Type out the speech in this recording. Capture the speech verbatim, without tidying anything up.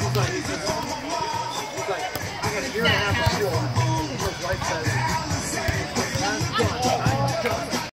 He's like, he's like, he's like, I got a year and a half of school. His wife says,